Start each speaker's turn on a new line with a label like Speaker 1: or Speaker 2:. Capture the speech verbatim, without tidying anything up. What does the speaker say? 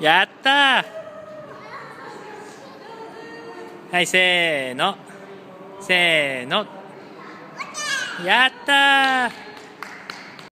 Speaker 1: やったー。はい、せーの。せーの。やったー。